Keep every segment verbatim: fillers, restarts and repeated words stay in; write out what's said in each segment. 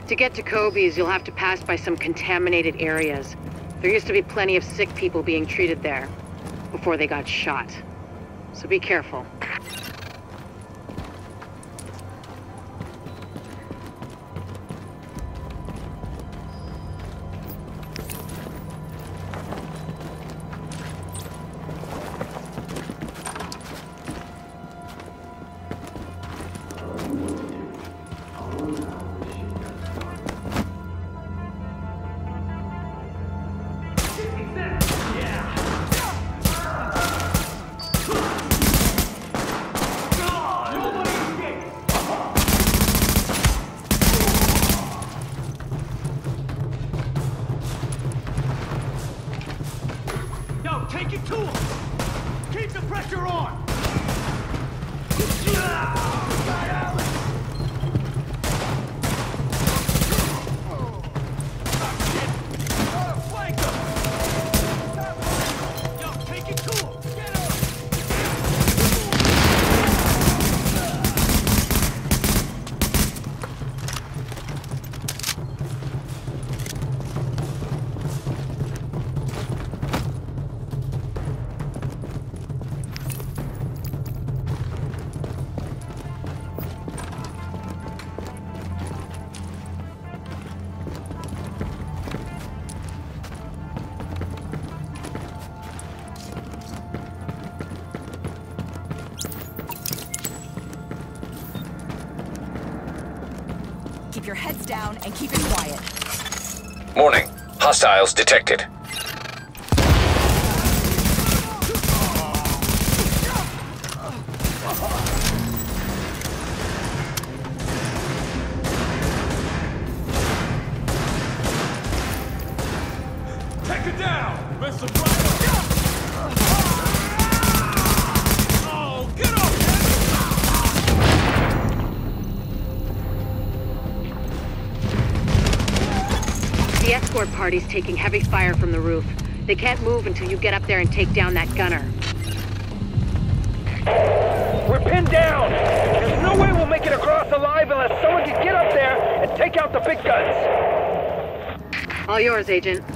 To get to Kobe's, you'll have to pass by some contaminated areas. There used to be plenty of sick people being treated there before they got shot. So be careful. Take it to him! Keep the pressure on! Yo, take it to him! Get him! Keep your heads down and keep it quiet. Morning. Hostiles detected. Take it down! Miss him right up! Oh, get up! The escort party's taking heavy fire from the roof. They can't move until you get up there and take down that gunner. We're pinned down! There's no way we'll make it across alive unless someone can get up there and take out the big guns! All yours, Agent.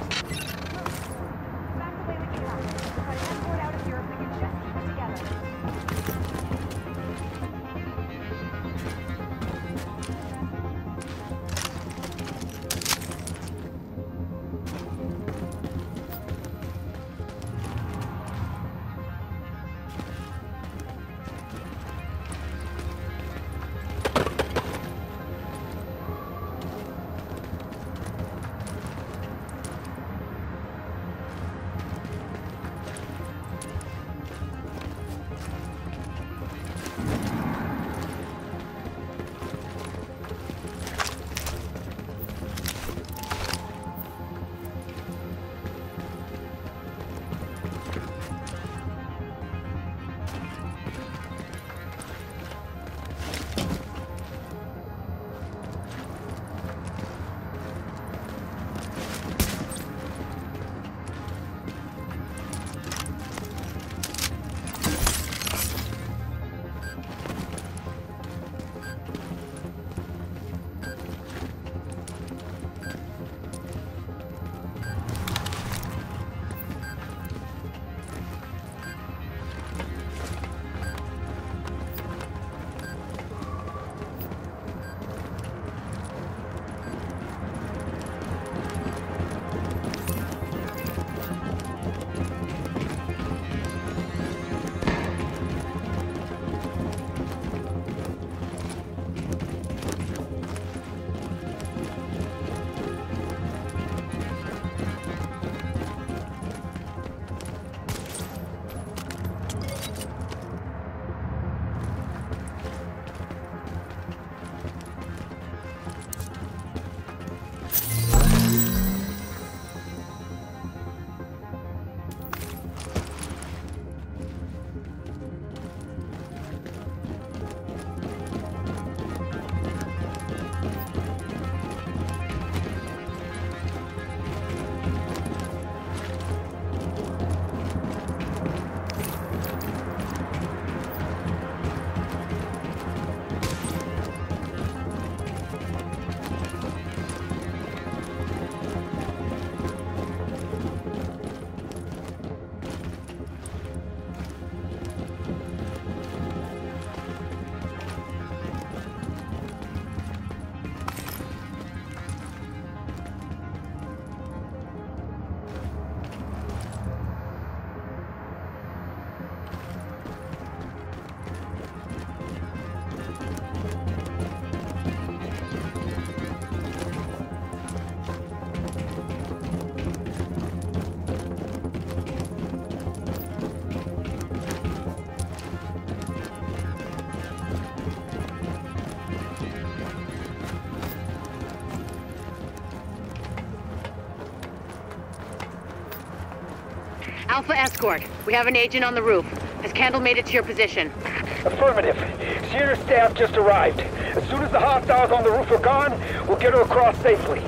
Alpha Escort, we have an agent on the roof. Has Candle made it to your position? Affirmative. She and her staff just arrived. As soon as the hostiles on the roof are gone, we'll get her across safely.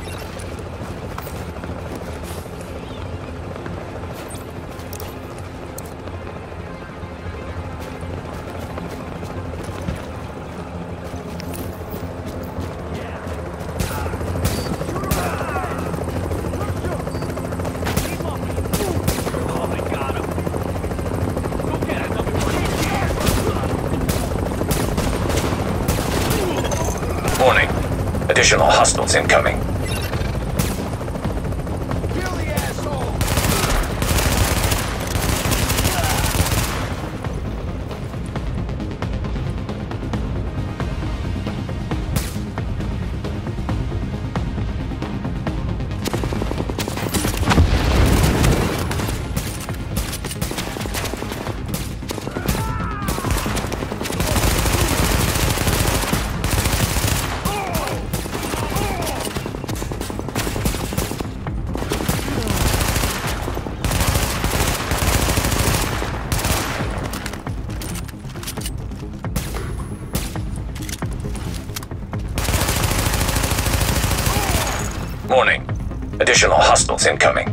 Warning. Additional hostiles incoming. Kill the asshole! Warning. Additional hostiles incoming.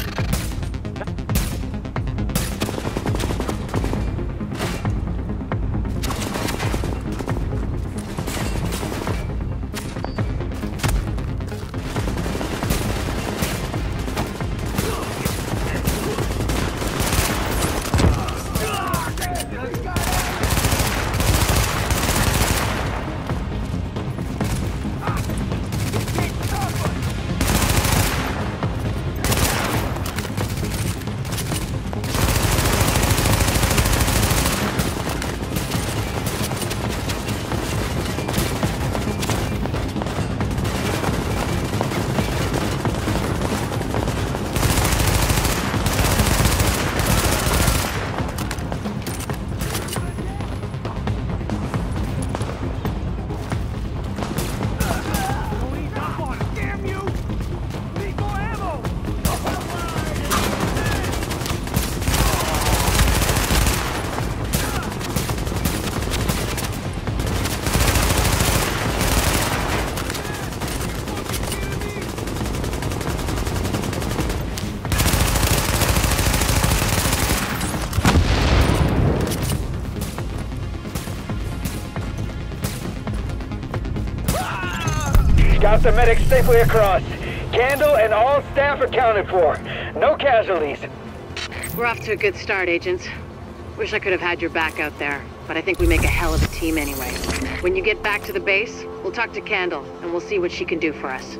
Got the medics safely across. Candle and all staff accounted for. No casualties. We're off to a good start, agents. Wish I could have had your back out there, but I think we make a hell of a team anyway. When you get back to the base, we'll talk to Candle, and we'll see what she can do for us.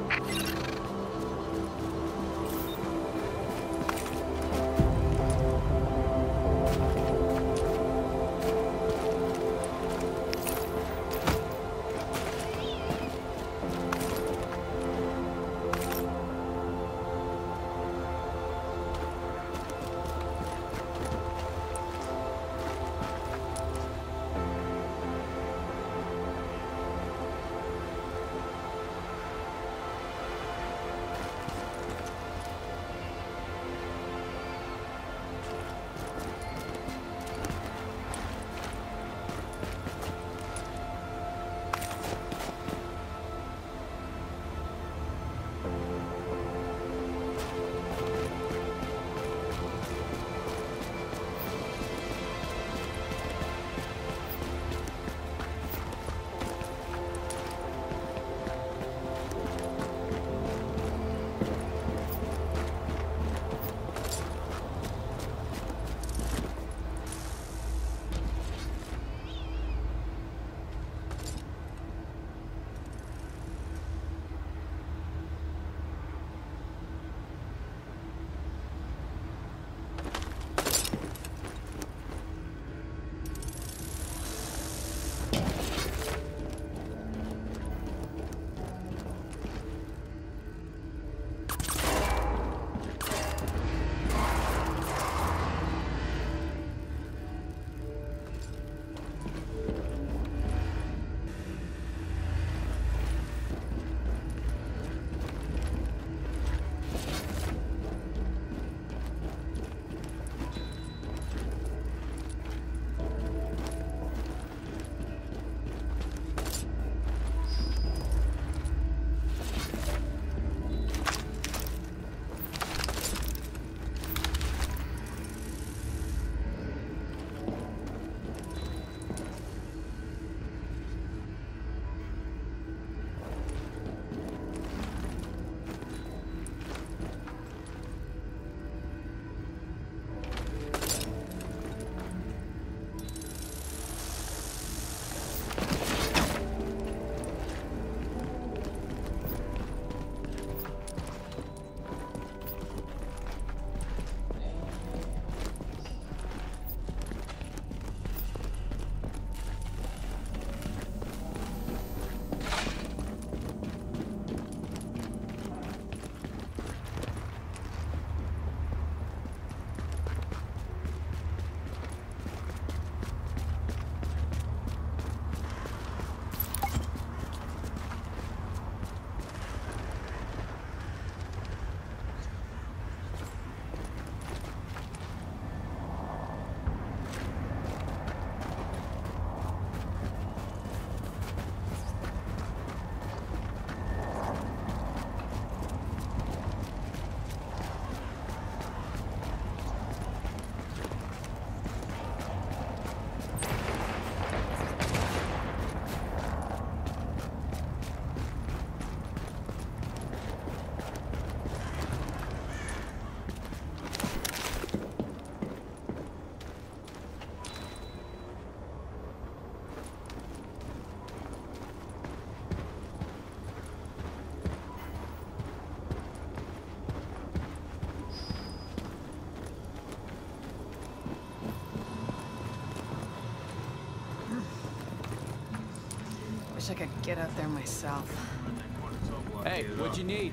Wish I could get out there myself. Hey, what'd you need?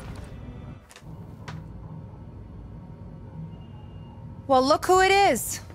Well, look who it is.